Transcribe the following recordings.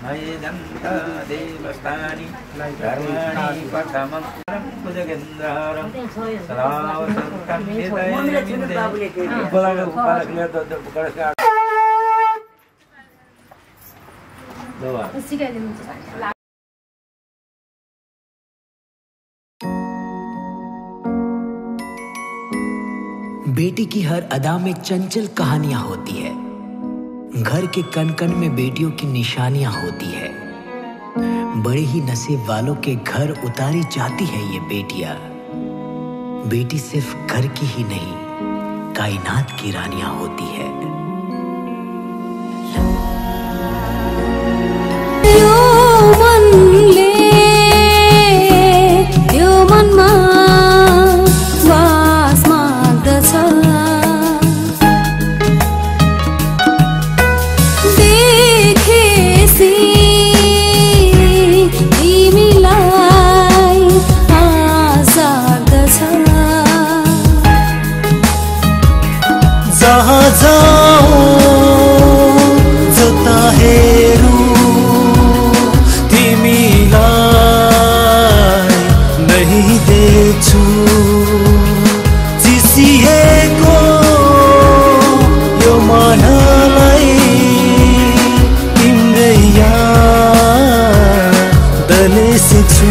मयिदन्त देवस्थानि धर्माणि प्रथमं भुजगेन्द्रहारं सदा वसन्तं बेटी की हर अदा में चंचल कहानियां होती है। घर के कण कण में बेटियों की निशानियां होती है। बड़े ही नसीब वालों के घर उतारी जाती है ये बेटियां। बेटी सिर्फ घर की ही नहीं, कायनात की रानियां होती है। जहाँ जाऊं जता हेरूं तिमीलाई नहीं देछु जिसिएको यो मनलाई तिम्रै यादले सिक्छु।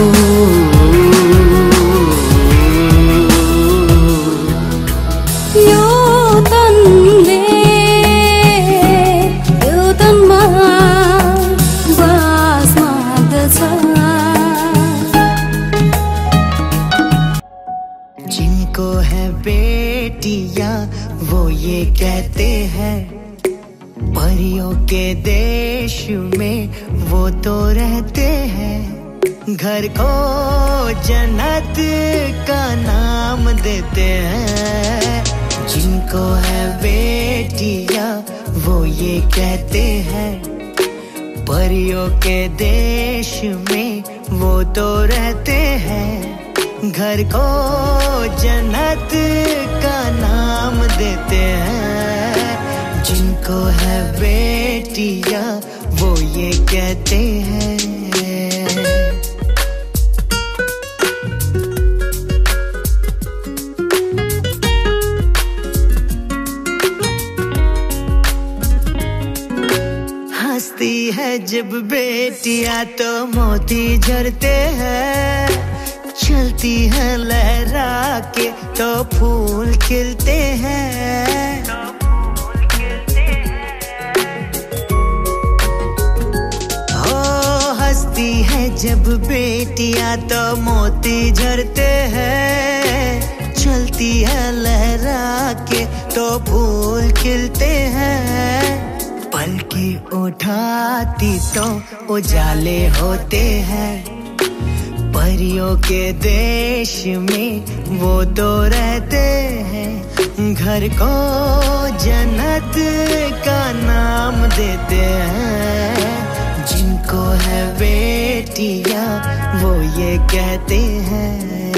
जिनको है बेटियां वो ये कहते हैं परियों के देश में वो तो रहते हैं। घर को जन्नत का नाम देते हैं। जिनको है बेटियां वो ये कहते हैं परियों के देश में वो तो रहते हैं। घर को जन्नत का नाम देते हैं। जिनको है बेटियां वो ये कहते हैं। हंसती है जब बेटियां तो मोती झरते हैं। चलती है लहरा के तो फूल खिलते हैं। हो हंसती है जब बेटियां तो मोती झरते हैं। चलती है लहरा के तो फूल खिलते हैं। पलकी उठाती तो उजाले होते हैं। परियों के देश में वो तो रहते हैं। घर को जन्नत का नाम देते हैं। जिनको है बेटियां वो ये कहते हैं।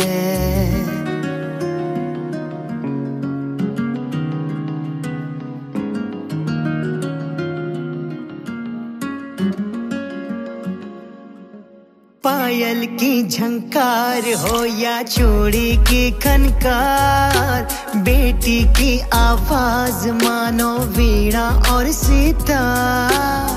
पायल की झंकार हो या चूड़ी की खनकार, बेटी की आवाज मानो वीणा और सितार।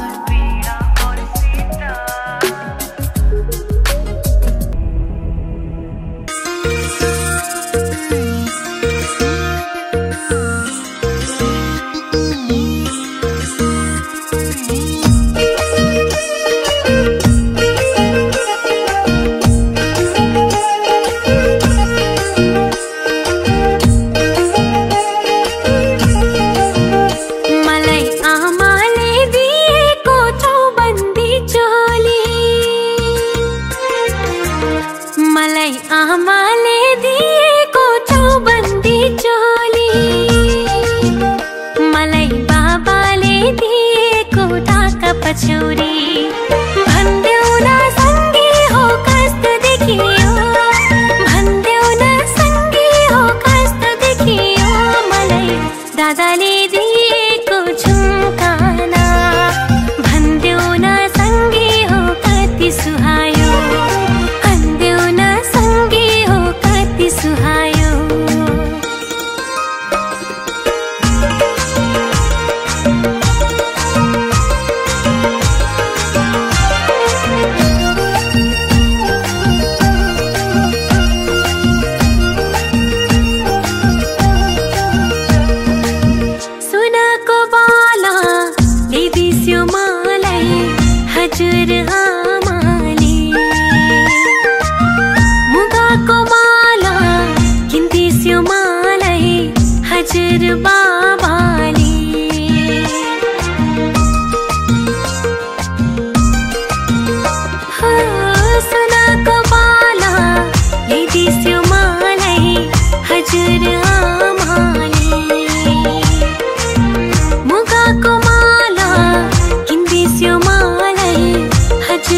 दादाले दिएको झुम्काना भन्देऊ न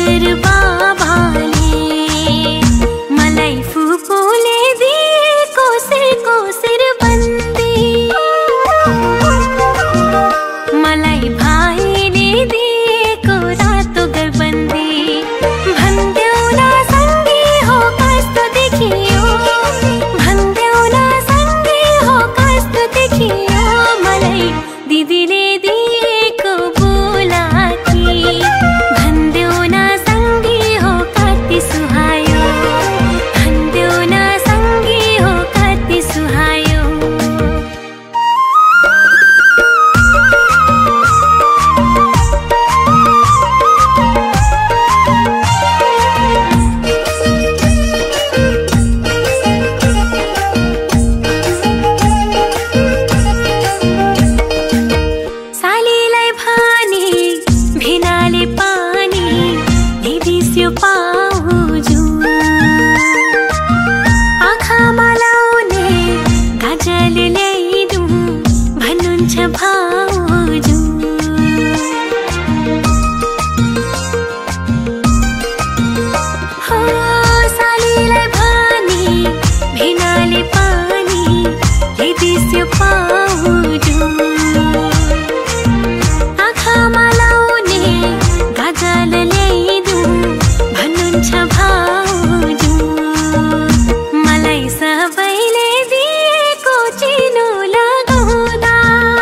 हजुर बाबाले मलाई फुपूले दिएको सिर बन्दी, मलाई भाइले दिएको रातो गरबन्दी। भन्देऊ न सँगै हो कस्तो देखियो, भन्देऊ न सँगै हो कस्तो देखियो, मलाई दिदीले दिएको बुलाकी। भन्देऊ न सँगै हो कति सुहायो, भन्देऊ न सँगै हो कति सुहायो। सालीलाई भने भिनाले पानी ल्याइदिस्यो पाउजु, आँखामा लाउने काजल ल्याइदिउँ भन्नुहुन्छ भाउजू। हो सालीलाई भने भिनाले पानी ल्याइदिस्यो पाउजु, आँखामा लाउने काजल ल्याइदिउँ भन्नुहुन्छ भाउजू। मलाई सबैले दिएको चिनो लगाउँदा,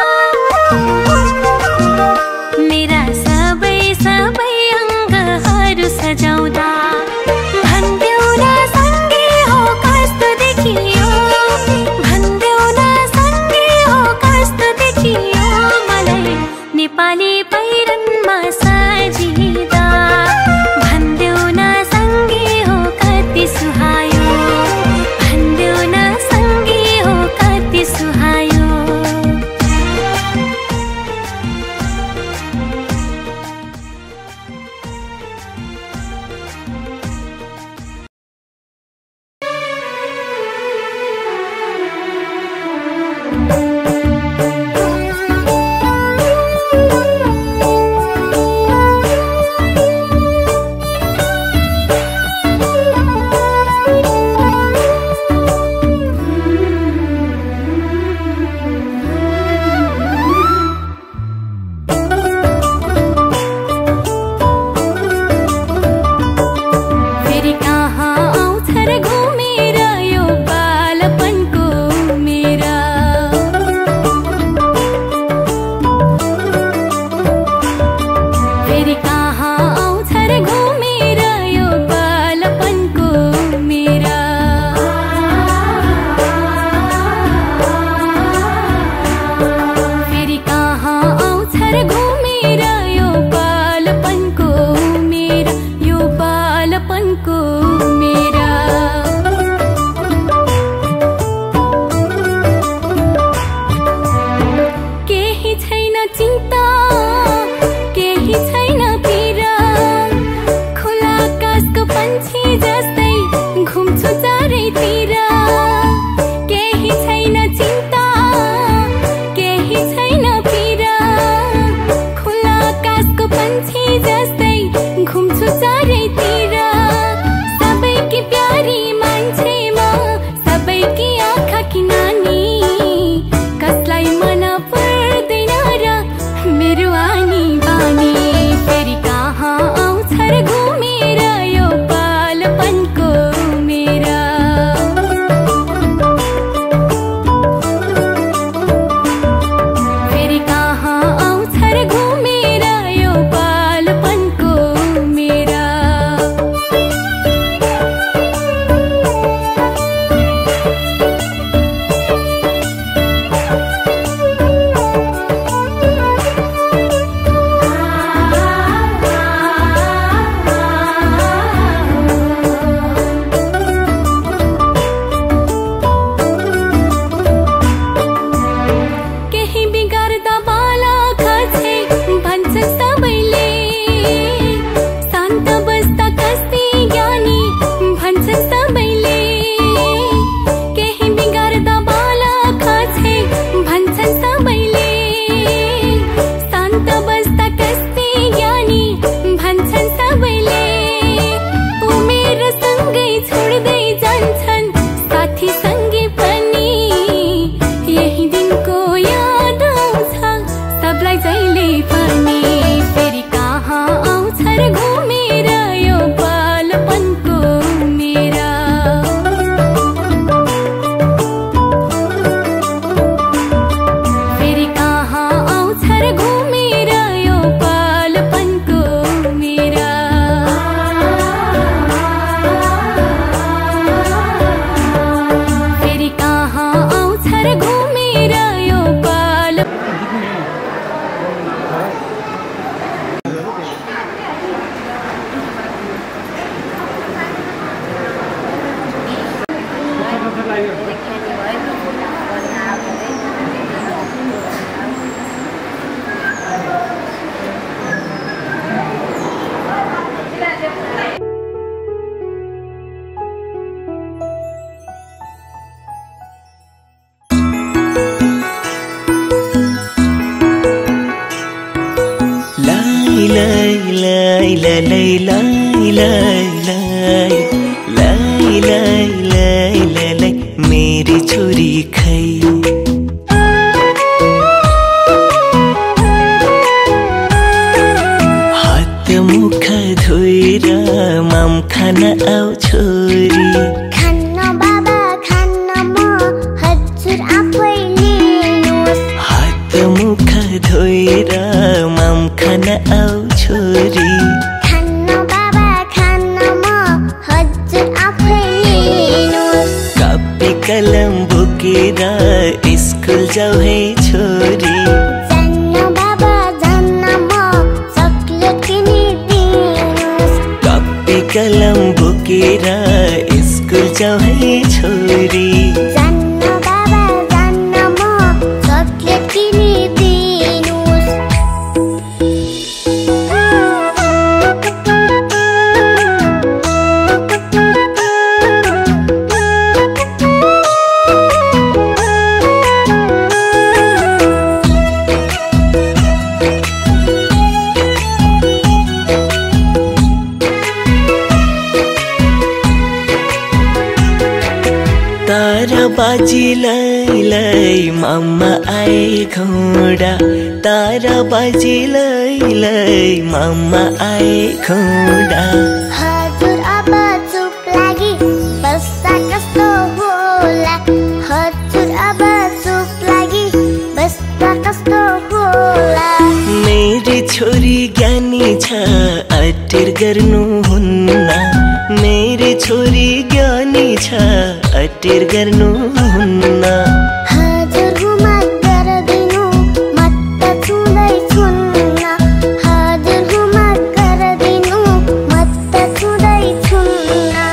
मेरा सबै अङ्गहरू सजाउँदा, भन्देऊ न सँगै हो कस्तो देखियो, भन्देऊ न सँगै हो कस्तो देखियो, मलाई नेपाली पहिरनमा सजिँदा, भन्देऊ न सँगै हो कति सुहायो, भन्देऊ न सँगै हो कति सुहायो। फेरि कहाँ आउँछ र घुमेर यो बालपनको मेरा, फेरि कहाँ आउँछ र घुमेर यो बालपनको मेरा। फेरि कहाँ आउँछ र घुमेर यो बालपनको मेरा, यो बालपनको मेरा। केही छैन चिन्ता, केही छैन पीरा, खुला आकाशको पन्छी जस्तै घुम्छु चारैतिर। केही छैन चिन्ता, केही छैन पीरा, खुला आकाशको पन्छी जस्तै घुम्छु चारैतिर। सबैकी प्यारी मान्छे म, सबैकी आँखाकी नानी, कसलाई मन पर्दैन र मेरो आनी बानी। फेरि कहाँ आउँछ र घुमेर यो बालपनको मेरा। फेरि कहाँ आउँछ र घुमेर यो बालपनको लाई लाई लाई लाई लाई लाई लाई लाई मेरी छोरी खै हात मुख धोएर माम खान आऊ छोरी खान्न बाबा खान्न म हजुर आफै लिनुहोस् हात मुख धोएर माम खान आऊ छोरी खान्न बाबा खान्न म हजुर आफै लिनुहोस् कापी कलम बोकेर स्कुल जाऊ है छोरी जान्न बाबा जान्न म चकलेट किनिदिनुहोस् कापी कलम बोकेर स्कुल जाऊ है छोरी जान्न बाबा जान्न म चकलेट किनिदिनुहोस् तारा बाजी लाई लाई मामा आए घोडा तारा बाजी लाई लाई मामा आए घोडा हजुर अब चुप लागि बस्दा कस्तो होला हजुर अब चुप लागि बस्दा कस्तो होला मेरी छोरी ज्ञानी छ अटेर गर्नुहुन्न मेरी छोरी ज्ञानी छ अटेर गर्नुहुन्न हजुर हुमत गर्दिनु म त छुँदै छुन्न हजुर हुमत गर्दिनु म त छुँदै छुन्न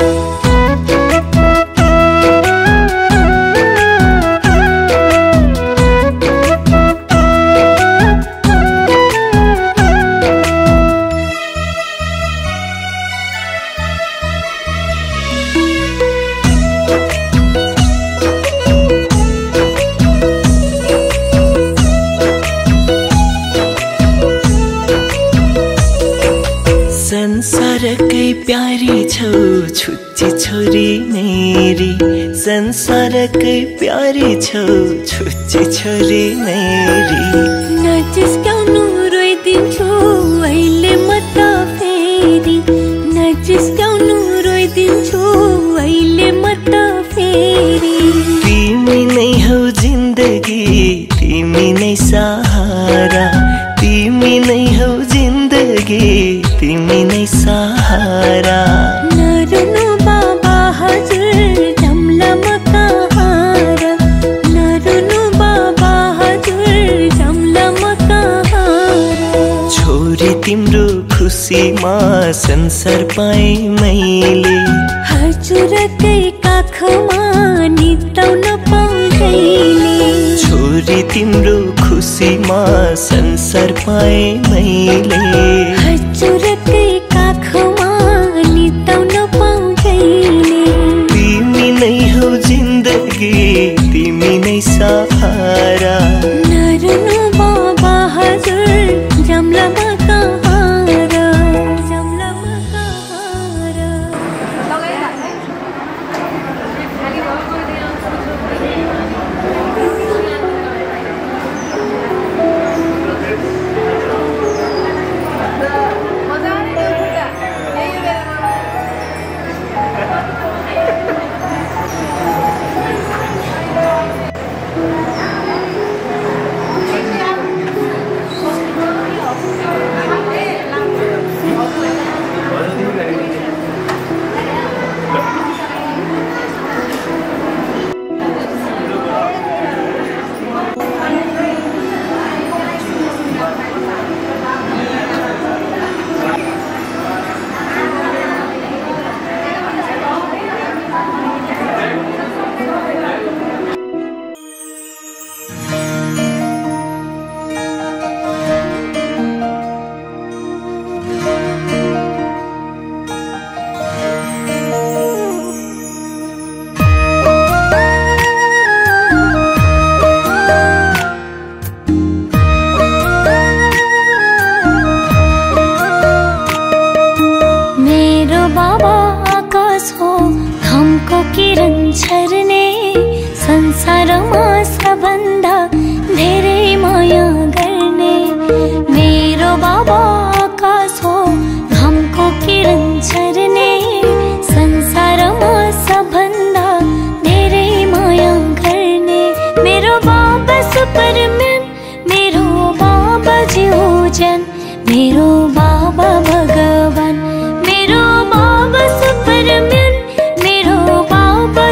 संसारकै प्यारी छौ छुच्ची छोरी मेरी संसारकै प्यारी छौ छुच्ची छोरी मेरी नजिस्काउनु रोइदिन्छु अहिले म त फेरि नजिस्काउनु रोइदिन्छु अहिले म त फेरि तिमी नै हौ जिन्दगी तिमी नै सहारा तिमी नै हौ जिन्दगी तिमी नै सहारा नरुनु बाबा हजुर जम्ला म कहाँ र नरुनु बाबा हजुर जम्ला म कहाँ र छोरी तिम्रो खुसीमा संसार पाएँ मैले हजुरकै काखमा निदाउन पाउँदैले छोरी तिम्रो खुसीमा संसार पाएँ मैले हजुरकै काखमा निदाउन पाउँदैले तिमी नै हौ जिन्दगी तिमी नै सहारा नरुनु बाबा हजुर जम्ला म कहाँ र जम्ला म कहाँ र मजा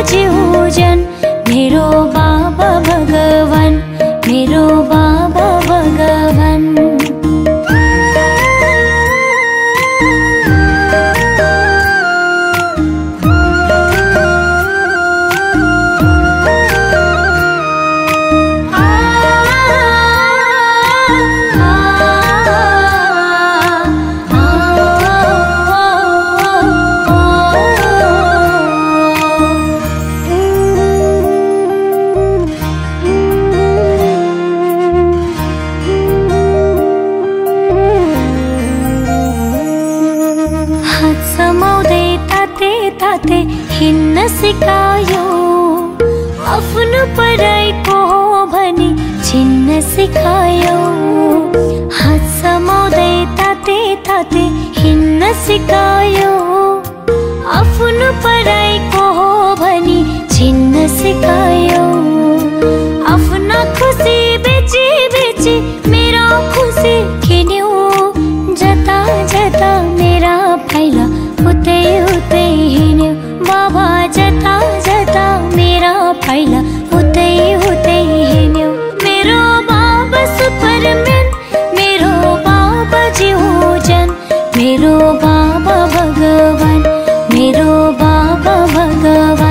ज्यूजन मेरो बाबा भगवान, मेरो बाबा भगवान। हिन्न सिकायो आफ्नो पराइको हो भनी छिन्न सिकायो। हात समाउँदै ताते ताते हिन्न सिकायो आफ्नो पराइको हो भनी छिन्न सिकायो। आफ्ना खुसी बेची बेची मेरा खुसी किन्यो, जता जता मेरा पाइला उतै उतै हिँड्यो। बाबा जता जता मेरा पाइला उतै उतै हिँड्यो। मेरो बाबा सुपरम्यान, मेरो बाबा ज्यूजन, मेरो बाबा भगवान, मेरो बाबा भगवान।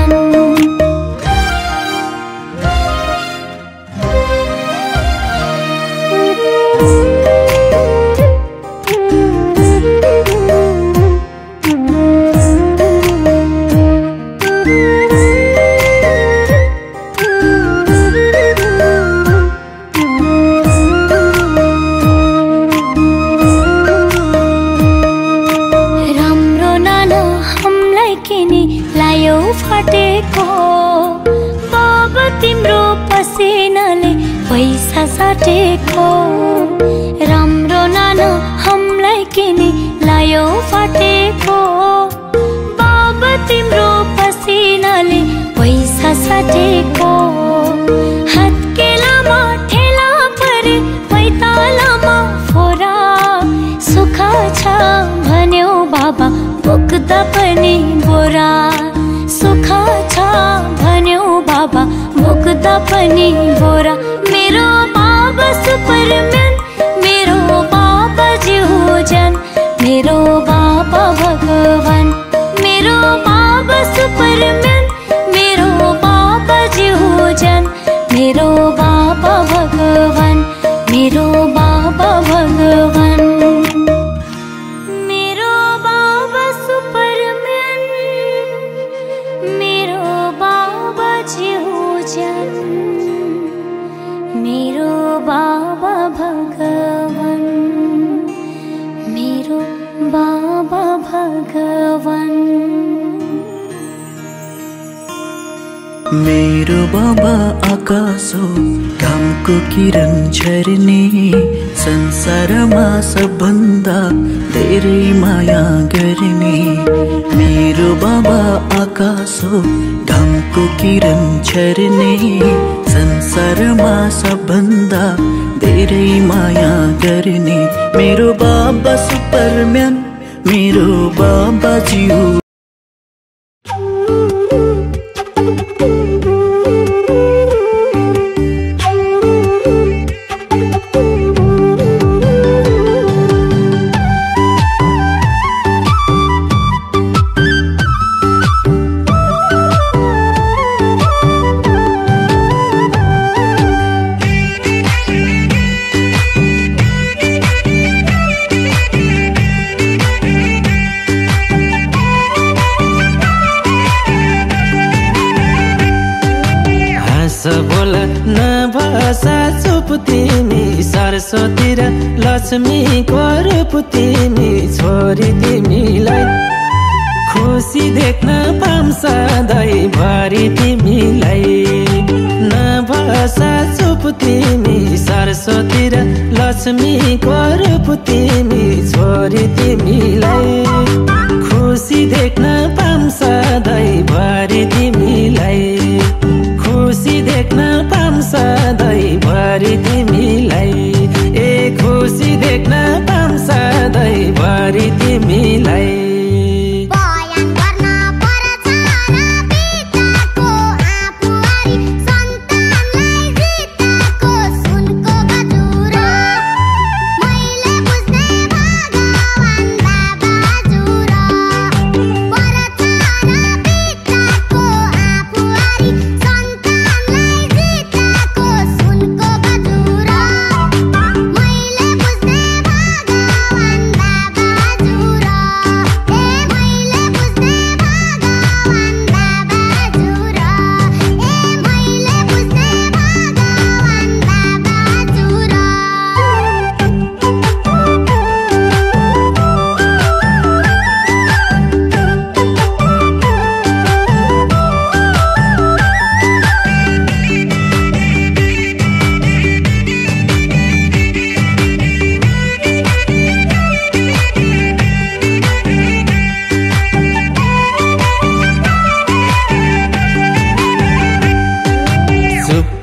तिम्रो पसिनाले पैसा साटेको राम्रो नानो हमलाई किनी लायो फाटेको। बाबा तिम्रो पसिनाले पैसा साटेको। हातकेलामा ठेला परे पैतालामा फोरा सुखा छ भन्यो बाबा बोक्दा पनि बोरा। सुखा छ भन्यो बाबा बोक्दा पनि बोरा। मेरो बाबा सुपरम्यान, मेरो बाबा ज्यूजन, मेरो बाबा भगवान, मेरो बाबा सुपरम्यान, मेरो बाबा ज्यूजन, मेरो बाबा भगवान, मेरो बाबा भगवान। मेरो बाबा सुपरम्यान, मेरो बाबा ज्यूजन, मेरो बाबा भगवान, मेरो बाबा भगवान। मेरो बाबा आकाश हो, घामको किरण झर्ने, संसारमा सबभन्दा धेरै माया गर्ने। मेरो बाबा आकाश हो, घामको किरण झर्ने, संसारमा सबभन्दा धेरै माया गर्ने। मेरो बाबा सुपरम्यान, मेरो बाबा ज्यू। बोला न भाषा चुप तिमी, सरस्वती र लक्ष्मीको रूप तिमी। छोरी तिमीलाई खुसी देख्न पाऊँ सधैँभरि तिमीलाई। न भाषा चुप तिमी, सरस्वती र लक्ष्मीको रूप तिमी। छोरी तिमीलाई खुसी देख्न पाऊँ सधैँभरि तिमीलाई। खुसी देख्न पाऊँ सधैँभरि तिमीलाई। ए खुसी देख्न पाऊँ सधैँभरि तिमीलाई। बयान गर्न पर्छ र बिताको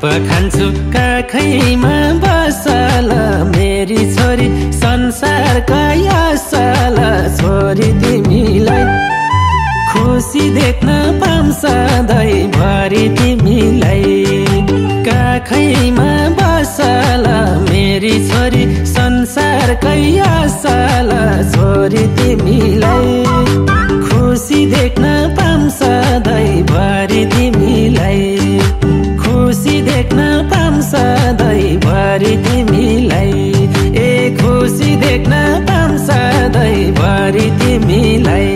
खान्छु काखैमा बसल मेरी छोरी संसारका असल छोरी तिमीलाई खुसी देख्न पाऊँ सधैँभरि तिमीलाई काखैमा बसल मेरी छोरी संसारकै असल छोरी तिमीलाई खुसी देख्न पाऊँ सधैँभरि तिमीलाई खुसी देख्न पाऊँ सधैँभरि तिमीलाई ए खुसी देख्न पाऊँ सधैँभरि तिमीलाई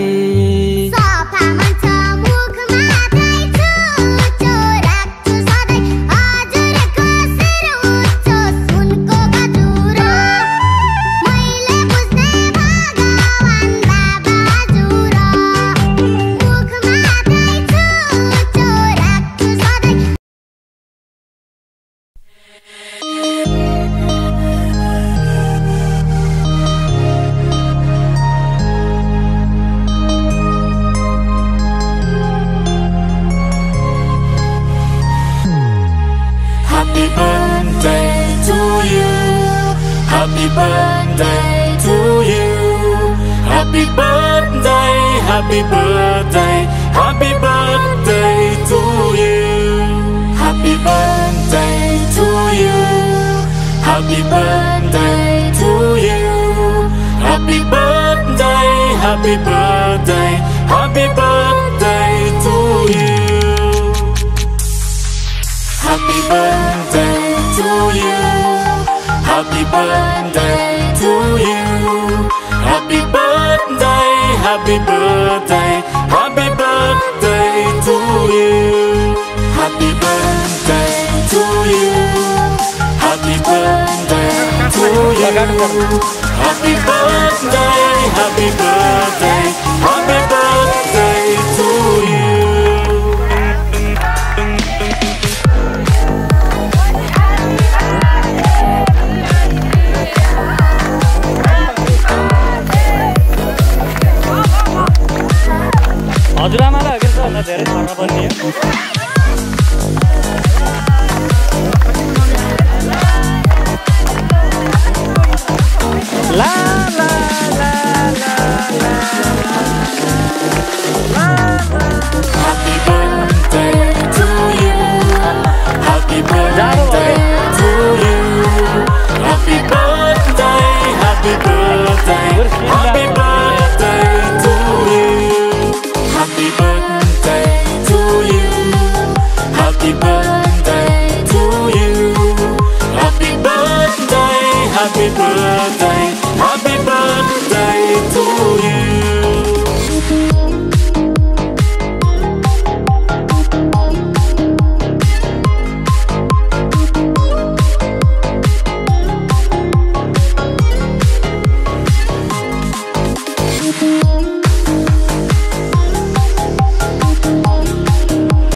Happy birthday to you. Happy birthday, happy birthday, happy birthday to you. Happy birthday to you. Happy birthday to you. Happy birthday, happy birthday, happy birthday to you. Happy birthday to you. Happy birthday to you. Happy birthday, happy birthday, happy birthday to you. Happy birthday to you. Happy birthday to you. Happy birthday, happy birthday, happy birthday to you. हजुरआमालाई अघि भन्दा धेरै छर्न पर्ने ला